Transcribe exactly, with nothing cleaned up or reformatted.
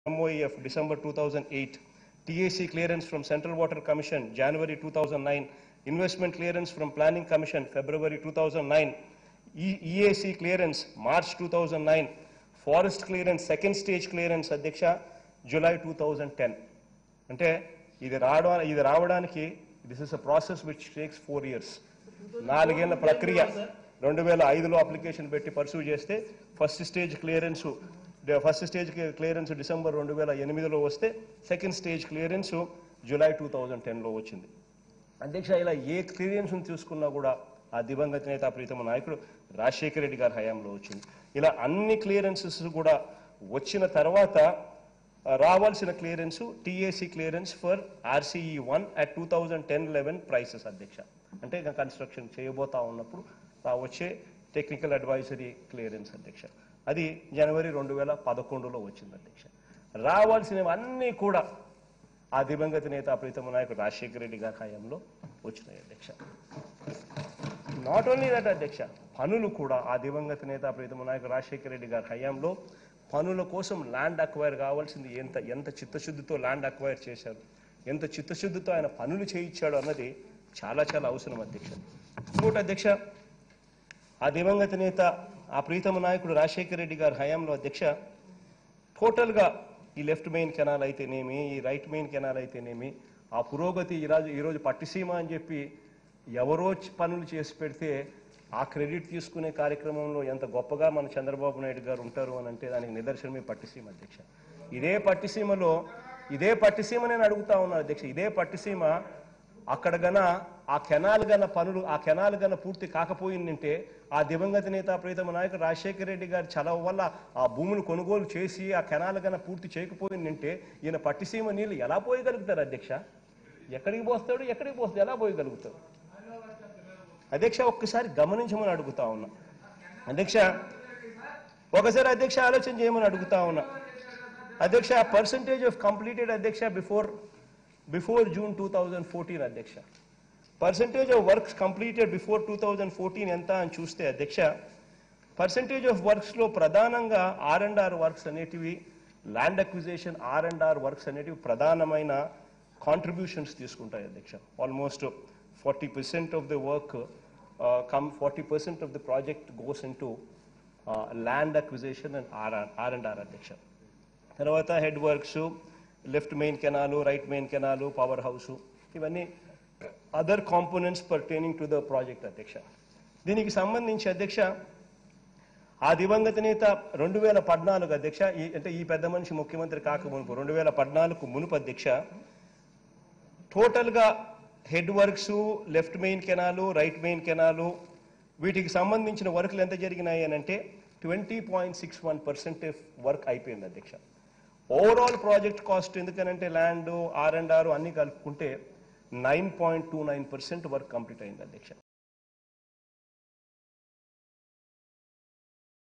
M O E of December two thousand eight, T A C clearance from Central Water Commission January two thousand nine, investment clearance from Planning Commission February two thousand nine, e E A C clearance March two thousand nine, forest clearance second stage clearance Adhyaksha July two thousand ten. అంటే ఇది రావడా ఇది రావడానికి this is a process which takes four years నాలుగేళ్ల ప్రక్రియ. రెండు వేల ఐదులో అప్లికేషన్ పెట్టి పర్సూ చేస్తే first stage clearance first stage clearance December రెండు వేల ఎనిమిదిలో వస్తే second stage clearance July two thousand టెన్లో వచ్చింది. అధ్యక్ష, ఇలా ఏ క్లియరెన్స్ని చూసుకున్నా కూడా ఆ దివంగత నేత ప్రీతమ నాయకుడు రాజశేఖర రెడ్డి గారి హయాంలో వచ్చింది. ఇలా అన్ని క్లియరెన్సెస్ కూడా వచ్చిన తర్వాత రావాల్సిన clearance TAC clearance for RCE one at two thousand ten eleven prices అధ్యక్ష. అంటే కన్స్ట్రక్షన్ చేయబోతా ఉన్నప్పుడు వచ్చే టెక్నికల్ అడ్వైజరీ క్లియరెన్స్ అధ్యక్ష. అది జనవరి రెండు వేల పదకొండులో వచ్చింది అధ్యక్ష. రావాల్సినవి అన్నీ కూడా ఆ దివంగత నేత ప్రీతమ నాయకుడు రాజశేఖర రెడ్డి గారి హయాంలో వచ్చినాయి అధ్యక్ష. నాట్ ఓన్లీ దట్ అధ్యక్ష, పనులు కూడా ఆ దివంగత నేత ప్రీతమ నాయకుడు రాజశేఖర రెడ్డి గారి హయాంలో పనుల కోసం ల్యాండ్ అక్వైర్ కావాల్సింది ఎంత ఎంత చిత్తశుద్ధితో ల్యాండ్ అక్వైర్ చేశారు, ఎంత చిత్తశుద్ధితో ఆయన పనులు చేయించాడు అన్నది చాలా చాలా అవసరం అధ్యక్ష. ఇంకోటి అధ్యక్ష, ఆ దివంగత నేత ఆ ప్రీతమ నాయకుడు రాజశేఖర రెడ్డి గారి హయాంలో అధ్యక్ష టోటల్గా ఈ లెఫ్ట్ మెయిన్ కెనాల్ అయితేనేమి, ఈ రైట్ మెయిన్ కెనాల్ అయితేనేమి, ఆ పురోగతి ఈరోజు ఈరోజు పట్టిసీమ అని చెప్పి ఎవరో పనులు చేసి పెడితే ఆ క్రెడిట్ తీసుకునే కార్యక్రమంలో ఎంత గొప్పగా మన చంద్రబాబు నాయుడు గారు ఉంటారు అని అంటే దానికి నిదర్శనమే పట్టిసీమ అధ్యక్ష. ఇదే పట్టిసీమలో ఇదే పట్టిసీమ నేను అడుగుతా ఉన్నాను అధ్యక్ష, ఇదే పట్టిసీమ అక్కడ గన ఆ కెనాల్ గన పనులు ఆ కెనాల్ గన పూర్తి కాకపోయిందంటే ఆ దివంగత నేత ప్రీతమ నాయకుడు రాజశేఖర రెడ్డి గారి చలవ వల్ల ఆ భూములు కొనుగోలు చేసి ఆ కెనాల్ గన పూర్తి చేయకపోయిందంటే ఈయన పట్టిసీమ నీళ్ళు ఎలా పోయగలుగుతారు అధ్యక్ష? ఎక్కడికి పోస్తాడు, ఎక్కడికి పోస్తాడు, ఎలా పోయగలుగుతాడు అధ్యక్ష? ఒక్కసారి గమనించమని అడుగుతా ఉన్నా అధ్యక్ష. ఒకసారి అధ్యక్ష ఆలోచన చేయమని అడుగుతా ఉన్నా అధ్యక్ష. పర్సంటేజ్ ఆఫ్ కంప్లీటెడ్ అధ్యక్ష before before June two thousand fourteen అధ్యక్ష, percentage of works completed before two thousand fourteen ఎంత అని చూస్తే అధ్యక్ష, పర్సంటేజ్ ఆఫ్ వర్క్స్లో ప్రధానంగా ఆర్ అండ్ ఆర్ వర్క్స్ అనేటివి, land acquisition R and R works అనేటివి ప్రధానమైన కాంట్రిబ్యూషన్స్ తీసుకుంటాయి అధ్యక్ష. Almost forty percent of the work uh, come forty percent of the project goes into uh, land acquisition and R and R అధ్యక్ష. తర్వాత head works, left main canal, right main canal, power house, ఇవన్నీ other components pertaining to the project అధ్యక్ష. దీనికి సంబంధించి అధ్యక్ష ఆ దివంగత నేత రెండు వేల పద్నాలుగు అధ్యక్ష, ఈ అంటే ఈ పెద్ద మనిషి ముఖ్యమంత్రి కాక మునుపు రెండు వేల పద్నాలుగు మునుపు అధ్యక్ష టోటల్గా head works, left main canal, right main canal, వీటికి సంబంధించిన వర్క్లు ఎంత జరిగినాయి అని అంటే twenty point six one percent work అయిపోయింది అధ్యక్ష. ఓవరాల్ ప్రాజెక్ట్ కాస్ట్ ఎందుకనంటే ల్యాండ్ ఆర్ అండ్ ఆర్ అన్ని కలుపుకుంటే nine point two nine percent work complete అయింది అధ్యక్ష.